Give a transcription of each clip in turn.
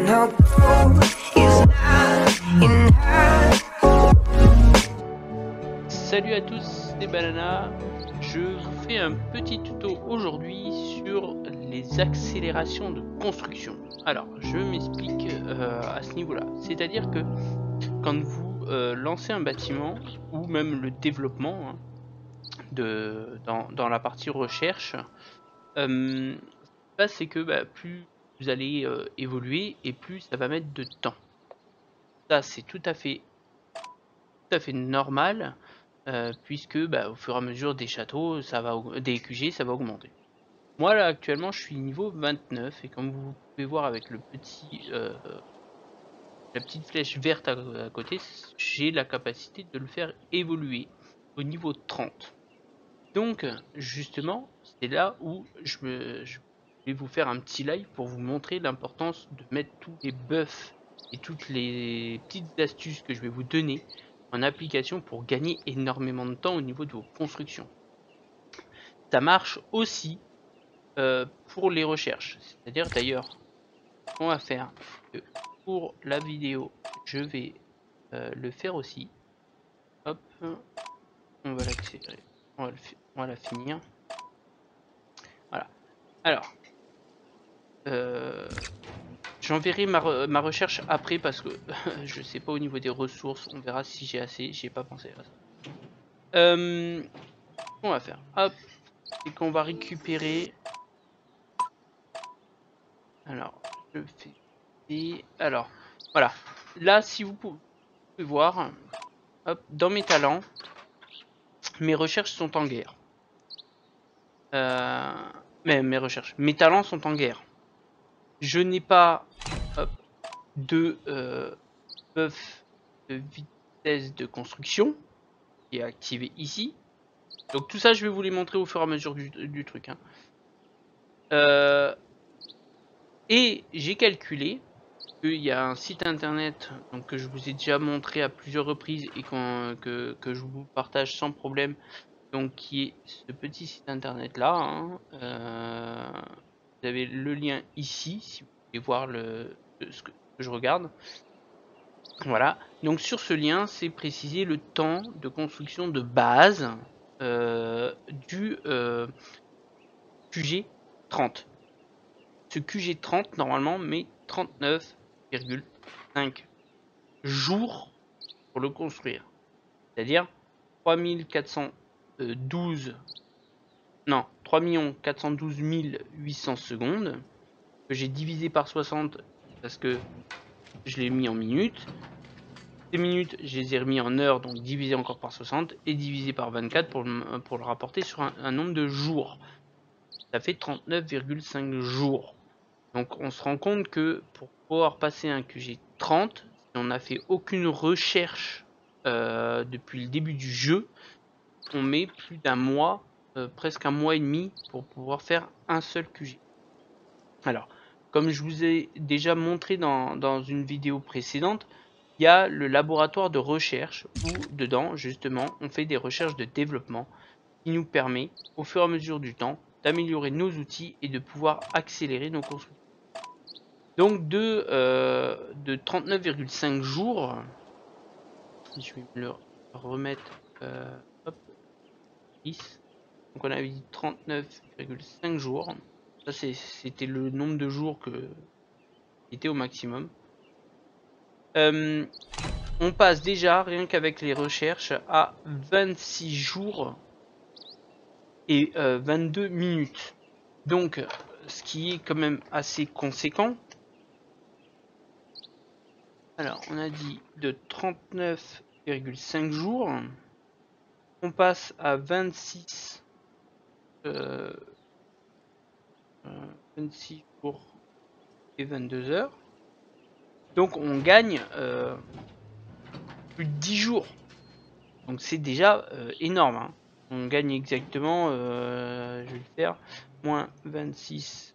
no gold is not enough. Salut à tous, c'est Banana. Je vous fais un petit tuto aujourd'hui sur les accélérations de construction. Alors, je m'explique à ce niveau-là. C'est-à-dire que quand vous lancez un bâtiment, ou même le développement dans la partie recherche, c'est que plus vous allez évoluer et plus ça va mettre de temps. Ça, c'est tout à fait normal. Puisque au fur et à mesure des châteaux, des QG, ça va augmenter. Moi là actuellement je suis niveau 29 et comme vous pouvez voir avec le la petite flèche verte à côté, j'ai la capacité de le faire évoluer au niveau 30. Donc justement c'est là où je vais vous faire un petit live pour vous montrer l'importance de mettre tous les buffs et toutes les petites astuces que je vais vous donner en application pour gagner énormément de temps au niveau de vos constructions. Ça marche aussi pour les recherches. C'est-à-dire d'ailleurs, on va faire que pour la vidéo, je vais le faire aussi. Hop, on va l'accélérer, on va la finir. Voilà. Alors, j'enverrai ma recherche après parce que je sais pas au niveau des ressources. On verra si j'ai assez. J'ai pas pensé à ça. On va faire, hop, et qu'on va récupérer. Alors, je fais. Et alors, voilà. Là, si vous pouvez voir, hop, dans mes talents, mes recherches sont en guerre. Mais mes talents sont en guerre. Je n'ai pas de buff de vitesse de construction qui est activé ici. Donc tout ça, je vais vous les montrer au fur et à mesure du truc. Et j'ai calculé qu'il y a un site internet donc, que je vous ai déjà montré à plusieurs reprises et que je vous partage sans problème. Donc qui est ce petit site internet là. Vous avez le lien ici si vous voulez voir ce que je regarde. Voilà. Donc sur ce lien, c'est précisé le temps de construction de base du QG 30. Ce QG 30 normalement met 39,5 jours pour le construire. C'est-à-dire 3412 non, 3 412 800 secondes, que j'ai divisé par 60 parce que je l'ai mis en minutes. Ces minutes, je les ai remis en heures, donc divisé encore par 60, et divisé par 24 pour le rapporter sur un nombre de jours. Ça fait 39,5 jours. Donc on se rend compte que pour pouvoir passer un QG 30, si on n'a fait aucune recherche depuis le début du jeu, on met plus d'un mois, presque un mois et demi pour pouvoir faire un seul QG. Alors, comme je vous ai déjà montré dans une vidéo précédente, il y a le laboratoire de recherche où dedans, justement, on fait des recherches de développement qui nous permet, au fur et à mesure du temps, d'améliorer nos outils et de pouvoir accélérer nos constructions. Donc de 39,5 jours, je vais me le remettre, hop, 10. Donc on avait dit 39,5 jours. Ça c'était le nombre de jours qui était au maximum. On passe déjà, rien qu'avec les recherches, à 26 jours et 22 minutes. Donc, ce qui est quand même assez conséquent. Alors, on a dit de 39,5 jours. On passe à 26 jours et 22 heures. Donc, on gagne plus de 10 jours. Donc, c'est déjà énorme. Hein. On gagne exactement, je vais le faire, moins 26,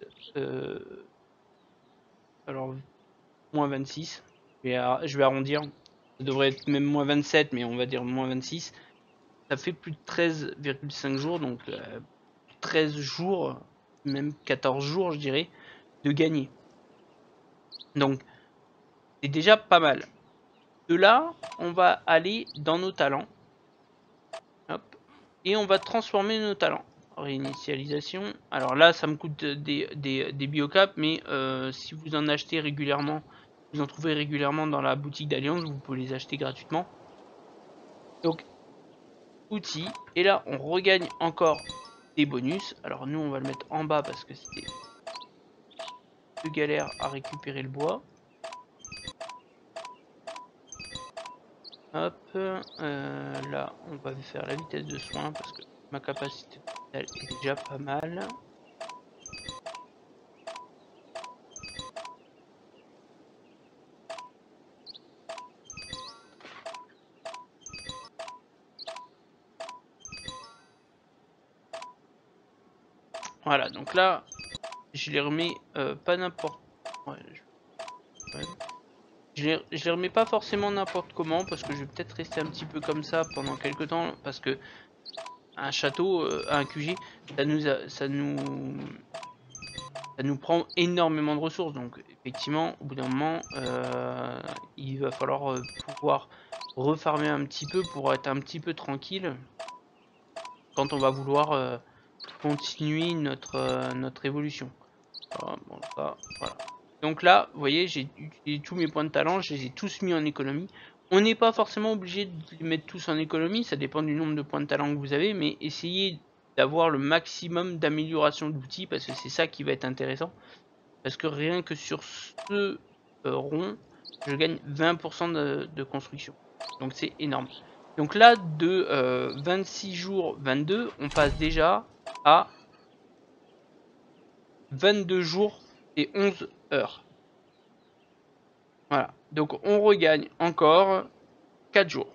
alors moins 26, je vais arrondir, ça devrait être même moins 27, mais on va dire moins 26, ça fait plus de 13,5 jours, donc 13 jours, même 14 jours je dirais, de gagner. Donc C'est déjà pas mal. De là, on va aller dans nos talents. Hop. Et on va transformer nos talents. Réinitialisation. Alors là, ça me coûte des biocaps, mais si vous en achetez régulièrement, vous en trouvez régulièrement dans la boutique d'Alliance, vous pouvez les acheter gratuitement. Donc, outils. Et là, on regagne encore des bonus. Alors nous, on va le mettre en bas parce que c'était de galère à récupérer le bois. Hop, là on va faire la vitesse de soin parce que ma capacité totale est déjà pas mal. Voilà, donc là je les remets pas n'importe. Ouais, je les remets pas forcément n'importe comment parce que je vais peut-être rester un petit peu comme ça pendant quelques temps parce que un château, un QG, ça nous prend énormément de ressources. Donc effectivement, au bout d'un moment, il va falloir pouvoir refarmer un petit peu pour être un petit peu tranquille quand on va vouloir continuer notre évolution. Bon, ça, voilà. Donc là, vous voyez, j'ai utilisé tous mes points de talent, je les ai tous mis en économie. On n'est pas forcément obligé de les mettre tous en économie, ça dépend du nombre de points de talent que vous avez, mais essayez d'avoir le maximum d'amélioration d'outils parce que c'est ça qui va être intéressant. Parce que rien que sur ce rond, je gagne 20% de construction. Donc c'est énorme. Donc là, de 26 jours 22, on passe déjà à 22 jours et 11 heures. Voilà. Donc on regagne encore 4 jours.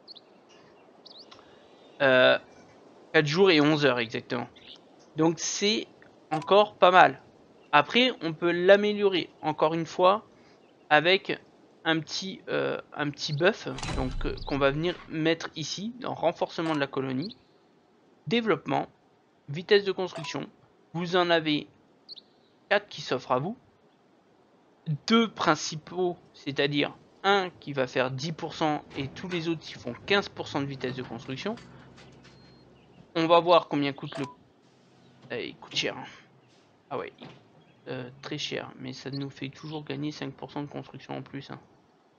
4 jours et 11 heures exactement. Donc c'est encore pas mal. Après, on peut l'améliorer encore une fois avec un petit buff donc qu'on va venir mettre ici dans renforcement de la colonie, développement, vitesse de construction. Vous en avez 4 qui s'offrent à vous, 2 principaux, c'est-à-dire un qui va faire 10% et tous les autres qui font 15% de vitesse de construction. On va voir combien coûte le... il coûte cher. Hein. Ah ouais, très cher, mais ça nous fait toujours gagner 5% de construction en plus. Hein.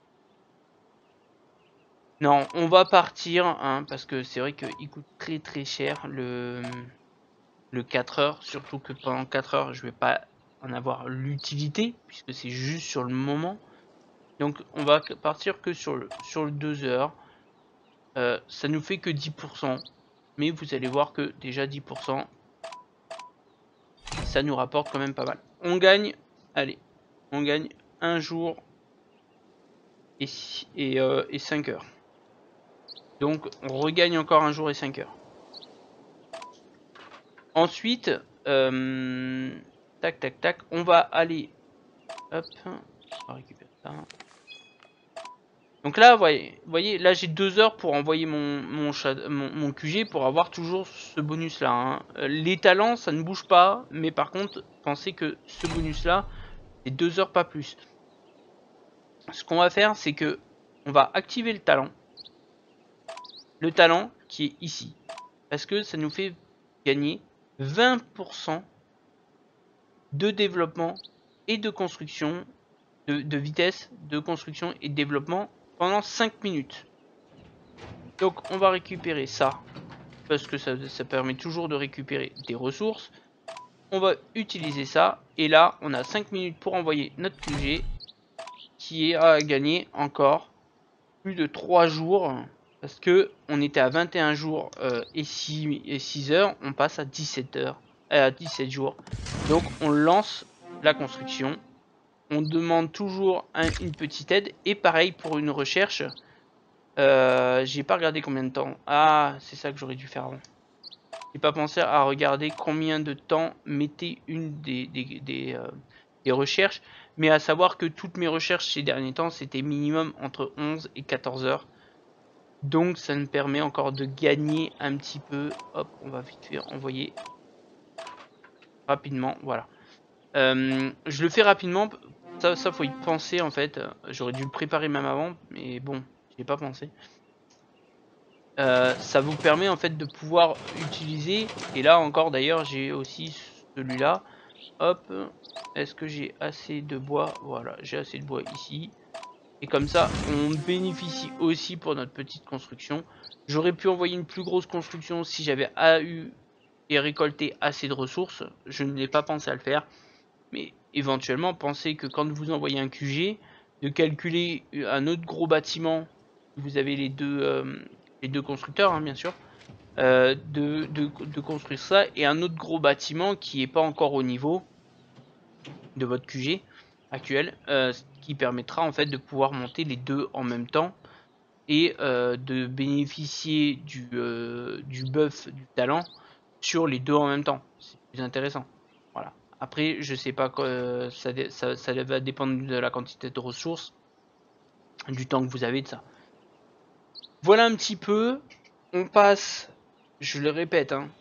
Non, on va partir, hein, parce que c'est vrai qu'il coûte très très cher le 4 heures, surtout que pendant 4 heures je vais pas en avoir l'utilité, puisque c'est juste sur le moment. Donc on va partir que sur le 2 heures. Ça nous fait que 10%, mais vous allez voir que déjà 10%, ça nous rapporte quand même pas mal. On gagne, allez, on gagne un jour et 5 heures. Donc on regagne encore un jour et 5 heures. Ensuite, tac tac tac, on va aller, hop, on va récupérer ça. Donc là, vous voyez, là j'ai 2 heures pour envoyer mon QG pour avoir toujours ce bonus là. Hein. Les talents, ça ne bouge pas, mais par contre, pensez que ce bonus là, c'est 2 heures pas plus. Ce qu'on va faire, c'est que on va activer le talent qui est ici, parce que ça nous fait gagner 20% de développement et de construction, de vitesse de construction et de développement pendant 5 minutes. Donc on va récupérer ça, parce que ça permet toujours de récupérer des ressources. On va utiliser ça, et là on a 5 minutes pour envoyer notre QG, qui est à gagner encore plus de 3 jours, parce que on était à 21 jours et 6 heures, on passe à 17 heures, à 17 jours. Donc on lance la construction, on demande toujours une petite aide, et pareil pour une recherche. J'ai pas regardé combien de temps. Ah, c'est ça que j'aurais dû faire avant. J'ai pas pensé à regarder combien de temps mettait une des recherches, mais à savoir que toutes mes recherches ces derniers temps, c'était minimum entre 11 et 14 heures. Donc ça me permet encore de gagner un petit peu. Hop, on va vite fait envoyer rapidement, voilà. Je le fais rapidement Ça faut y penser en fait. J'aurais dû le préparer même avant, mais bon, j'y ai pas pensé. Ça vous permet en fait de pouvoir utiliser, et là encore d'ailleurs j'ai aussi celui-là. Hop, est-ce que j'ai assez de bois? Voilà, j'ai assez de bois ici. Et comme ça, on bénéficie aussi pour notre petite construction. J'aurais pu envoyer une plus grosse construction si j'avais eu et récolté assez de ressources. Je ne l'ai pas pensé à le faire. Mais éventuellement, pensez que quand vous envoyez un QG, de calculer un autre gros bâtiment, vous avez les deux constructeurs, hein, bien sûr, de construire ça, et un autre gros bâtiment qui n'est pas encore au niveau de votre QG actuel, ce qui permettra en fait de pouvoir monter les deux en même temps et de bénéficier du buff du talent sur les deux en même temps. C'est plus intéressant. Voilà. Après, je sais pas quoi, ça va dépendre de la quantité de ressources, du temps que vous avez de ça. Voilà un petit peu. On passe, je le répète, hein,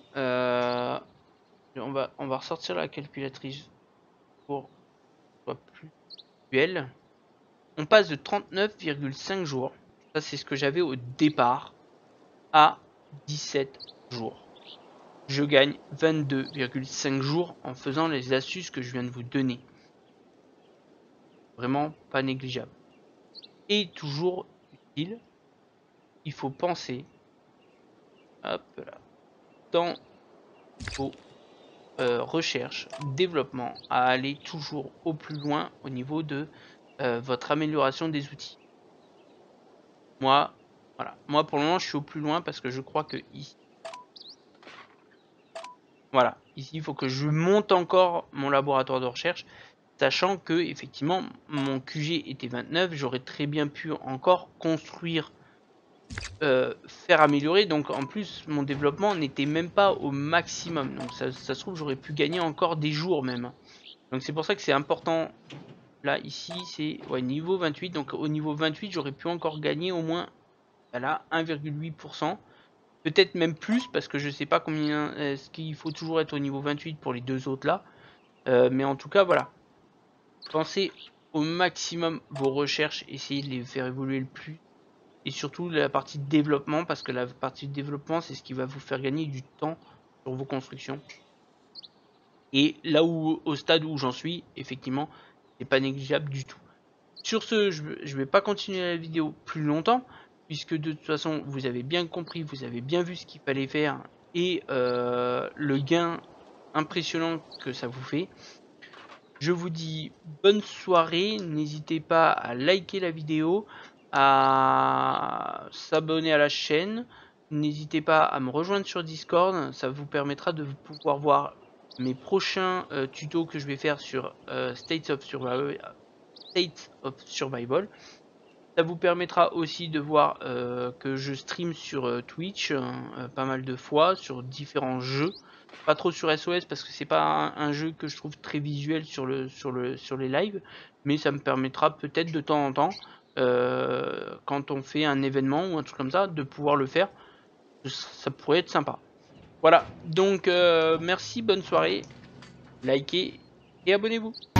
on va ressortir la calculatrice pour que ce soit plus visuel. On passe de 39,5 jours, ça c'est ce que j'avais au départ, à 17 jours. Je gagne 22,5 jours en faisant les astuces que je viens de vous donner. Vraiment pas négligeable. Et toujours utile, il faut penser, hop là, dans vos recherches, développement, à aller toujours au plus loin au niveau de votre amélioration des outils. Moi, voilà. Moi pour le moment je suis au plus loin parce que je crois que ici, voilà, ici il faut que je monte encore mon laboratoire de recherche, sachant que effectivement mon QG était 29, j'aurais très bien pu encore construire, faire améliorer, donc en plus mon développement n'était même pas au maximum, donc ça se trouve j'aurais pu gagner encore des jours même. Donc c'est pour ça que c'est important. Là ici c'est ouais, niveau 28, donc au niveau 28 j'aurais pu encore gagner au moins, voilà, 1,8%. Peut-être même plus parce que je sais pas combien est-ce qu'il faut toujours être au niveau 28 pour les deux autres là. Mais en tout cas voilà. Pensez au maximum vos recherches, essayez de les faire évoluer le plus. Et surtout la partie de développement, parce que la partie de développement c'est ce qui va vous faire gagner du temps sur vos constructions. Et là où, au stade où j'en suis, effectivement, c'est pas négligeable du tout. Sur ce, je vais pas continuer la vidéo plus longtemps, puisque de toute façon, vous avez bien compris, vous avez bien vu ce qu'il fallait faire, et le gain impressionnant que ça vous fait. Je vous dis bonne soirée, n'hésitez pas à liker la vidéo, à s'abonner à la chaîne, n'hésitez pas à me rejoindre sur Discord, ça vous permettra de pouvoir voir mes prochains tutos que je vais faire sur States of Survival. Ça vous permettra aussi de voir que je stream sur Twitch pas mal de fois sur différents jeux. Pas trop sur SOS parce que c'est pas un jeu que je trouve très visuel sur les lives, mais ça me permettra peut-être de temps en temps, quand on fait un événement ou un truc comme ça, de pouvoir le faire. Ça pourrait être sympa. Voilà, donc merci, bonne soirée, likez et abonnez-vous.